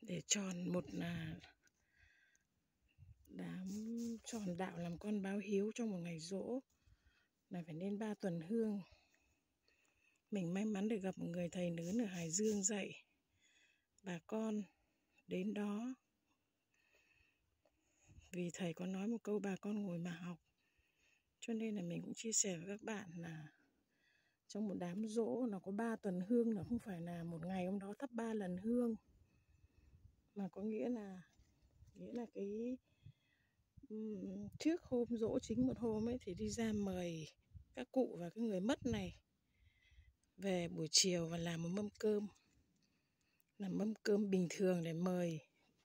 Để tròn một đám tròn đạo làm con báo hiếu trong một ngày giỗ là phải nên 3 tuần hương. Mình may mắn được gặp một người thầy lớn ở Hải Dương dạy bà con đến đó, vì thầy có nói một câu bà con ngồi mà học. Cho nên là mình cũng chia sẻ với các bạn là trong một đám giỗ nó có 3 tuần hương, nó không phải là một ngày hôm đó thắp 3 lần hương, mà có nghĩa là cái trước hôm giỗ chính một hôm ấy thì đi ra mời các cụ và cái người mất này về buổi chiều và làm một mâm cơm, làm mâm cơm bình thường để mời,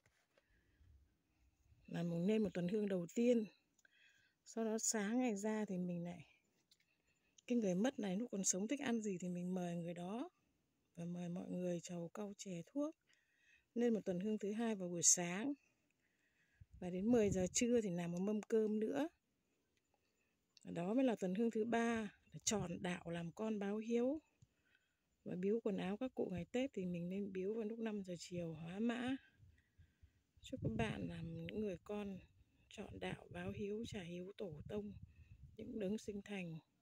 làm nên một tuần hương đầu tiên. Sau đó sáng ngày ra thì mình lại, cái người mất này lúc còn sống thích ăn gì thì mình mời người đó và mời mọi người trầu cau chè thuốc. Lên một tuần hương thứ hai vào buổi sáng, và đến 10 giờ trưa thì làm một mâm cơm nữa. Đó mới là tuần hương thứ ba, tròn đạo làm con báo hiếu. Và biếu quần áo các cụ ngày Tết thì mình nên biếu vào lúc 5 giờ chiều hóa mã. Chúc các bạn làm những người con trọn đạo báo hiếu, trả hiếu tổ tông, những đấng sinh thành.